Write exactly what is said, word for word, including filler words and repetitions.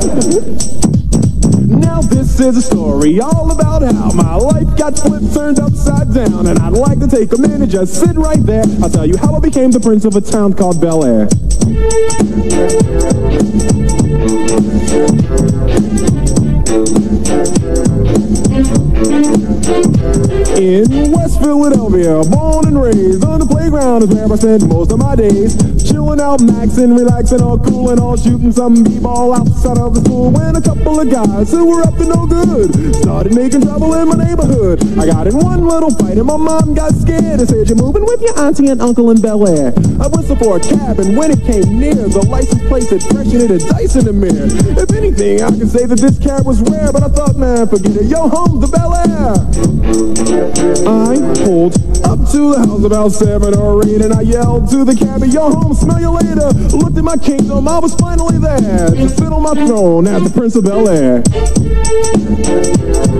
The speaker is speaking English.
Now this is a story all about how my life got flipped, turned upside down, and I'd like to take a minute, just sit right there. I'll tell you how I became the prince of a town called Bel Air. In West Philadelphia, born and raised on the playground is where I spent most of my days. Chilling out, maxing, relaxing, all cool and all, shooting some b-ball outside of the school. When a couple of guys who were up to no good started making trouble in my neighborhood. I got in one little fight and my mom got scared and said, "You're moving with your auntie and uncle in Bel Air." I whistled for a cab, and when it came near, the license plate said "Fresh" and it had dice in the mirror. If anything, I could say that this cab was rare, but I thought, man, forget it. Yo, home to Bel Air. I pulled up to the house about seven or eight, and I yelled to the cabbie, "Yo, home, smell you later." Looked at my kingdom, I was finally there to sit on my throne as the Prince of Bel Air.